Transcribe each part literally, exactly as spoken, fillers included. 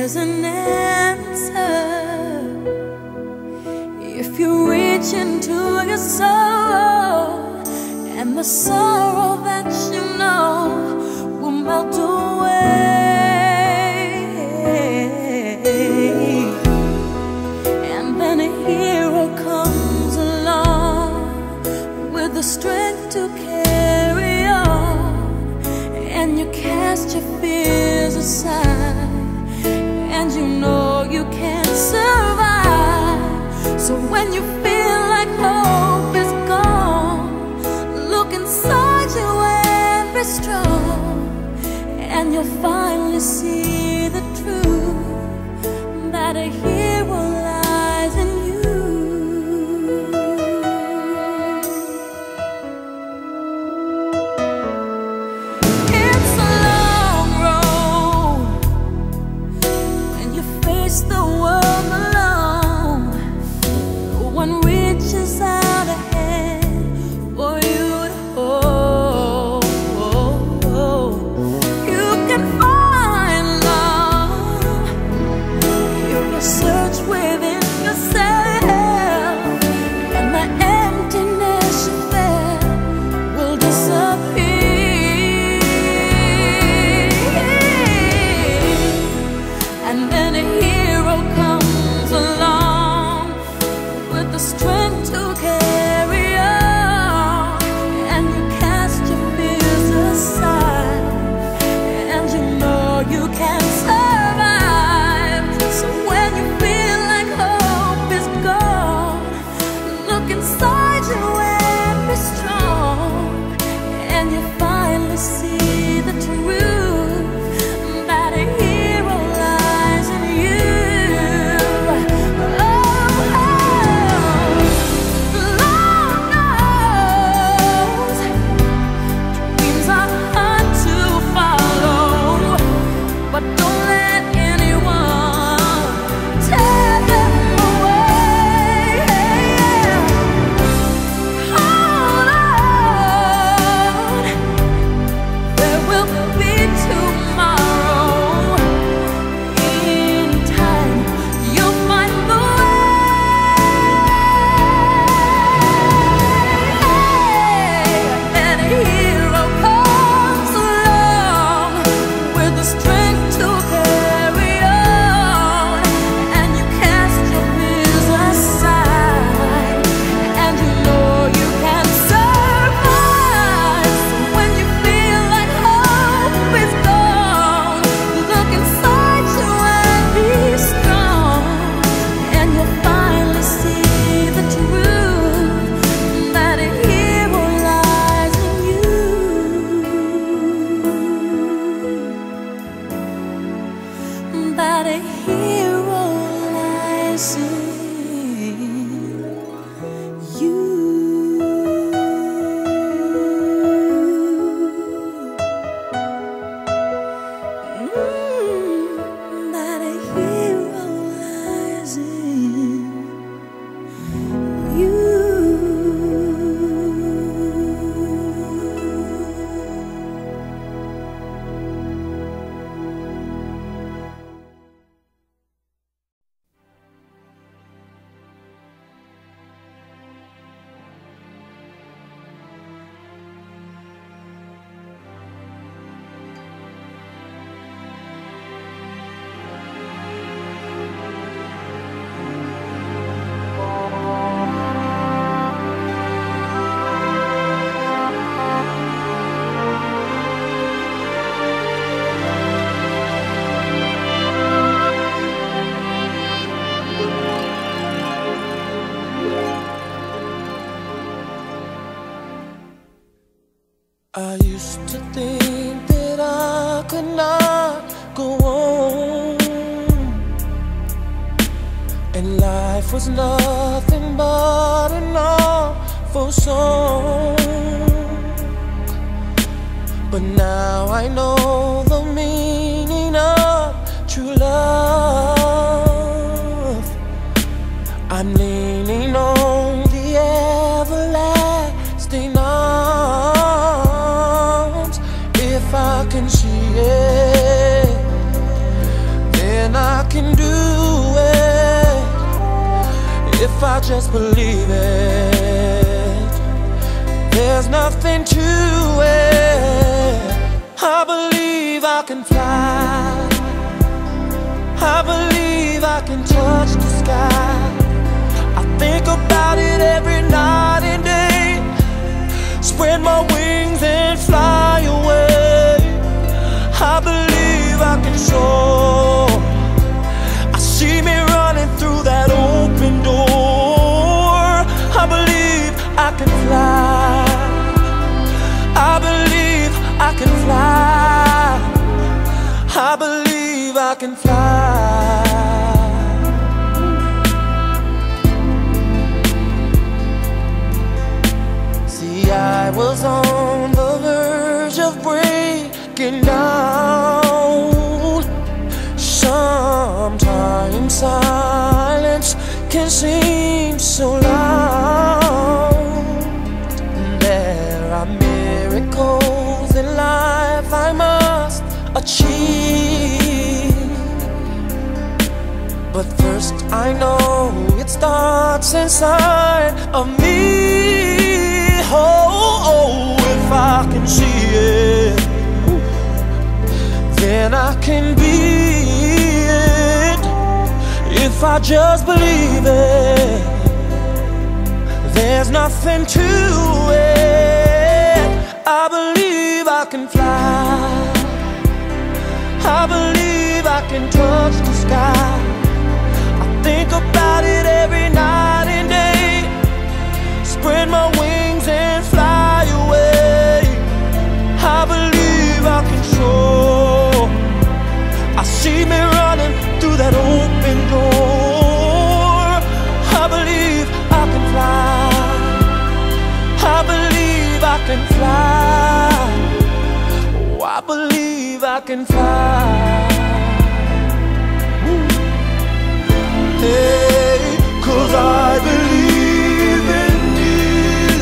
is an answer if you reach into your soul, and the sorrow that you know will melt away. And then a hero comes along with the strength to carry on, and you cast your fears aside, and you know you can't survive. So when you feel like hope is gone, look inside you and be strong, and you'll finally see the truth, that a hero lies in you. It's a long road when you face the world alone. No one reaches out a hand for you to hold. You can find love if you search within yourself, and the emptiness you felt will disappear. And then a hero comes along with the strength to carry on, and you cast your fears aside, and you know you can survive. So when you feel like hope is gone, look inside you and be strong, and you finally see the truth, that a hero lies in you. Oh, Lord knows dreams are hard to follow, but don't let anyone tear them away. Hold on, there will be tomorrow. In time, you'll find the way. Then a hero comes along with the strength to carry on, and you cast your fears aside, and you know you can survive. So when you feel like hope is gone, look inside you and be strong, and you'll finally see the truth, that a hero lies in you, that a hero lies in you. Mm, that a hero lies in you. I used to think that I could not go on, and life was nothing but an awful song. But now I know the meaning of true love. I'm leaning on the everlasting arms. If I can see it, then I I just believe it, there's nothing to it. I believe I can fly, I believe I can touch the sky. I think about it every night and day, spread my wings and fly away. I believe I can soar, I see me running through that open door. I believe I can fly, I believe I can fly, I believe I can fly. See, I was on the verge of breaking down. Sometimes silence can seem so loud. There are miracles in life I must achieve, but first I know it starts inside of me. Oh, oh, if I can see it, then I can be it. If I just believe it, there's nothing to it. I believe I can fly, I believe I can touch the sky. I think about it every night and day, spread my wings and fly away. I believe I can soar, I see me running through that open door. I believe I can fly, I believe I can fly, oh, I believe I can fly. Hey, 'cause I believe in you.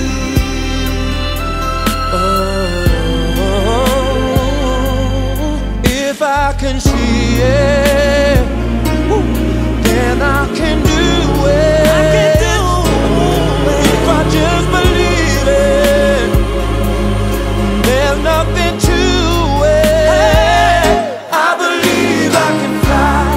Oh, if I can see it, then I can do it. I can do it. If I just believe it, there's nothing to it. I believe I can fly,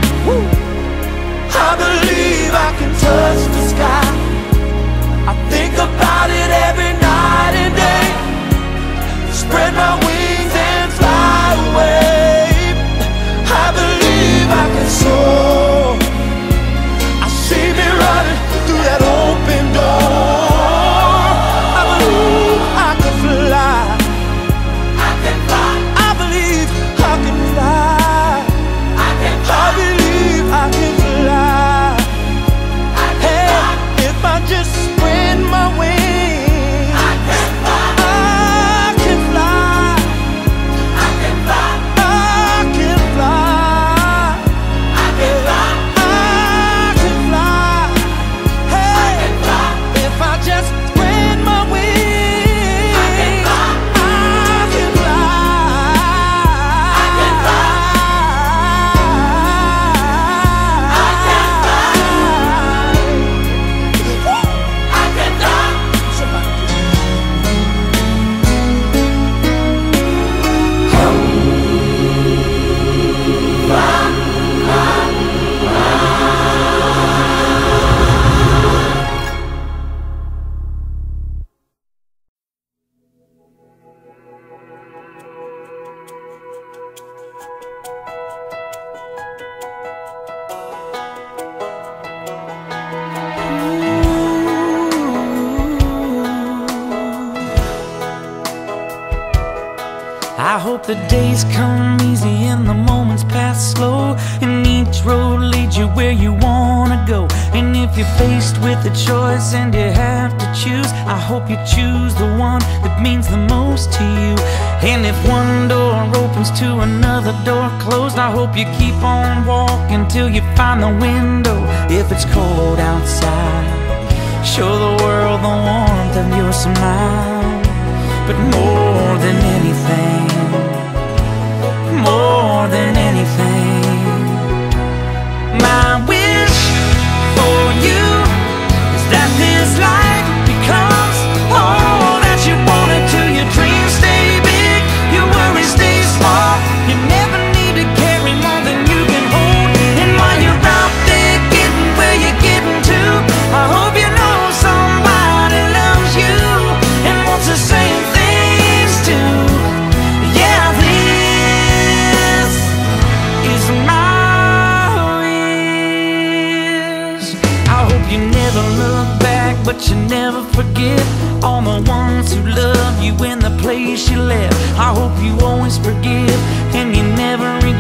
I believe I can touch the sky. I think about it every night and day, spread my wings and fly away. I believe I can soar, I see me running through that open door. I believe I can fly, I can fly, I believe I can fly, I can fly, I believe I can fly. Hey, if I just spread my wings, I can fly, I can fly, I can fly, I can fly, I can fly, I can fly. Hey, if I just spread my wings, I can fly, I can fly, I can fly, I can I hope the days come easy and the moments pass slow, and each road leads you where you wanna go. And if you're faced with a choice and you have to choose, I hope you choose the one that means the most to you. And if one door opens to another door closed, I hope you keep on walking till you find the window. If it's cold outside, show the world the warmth of your smile. But more than anything, more than anything, my wish for you but you never forget all the ones who love you in the place you left. I hope you always forgive and you never regret.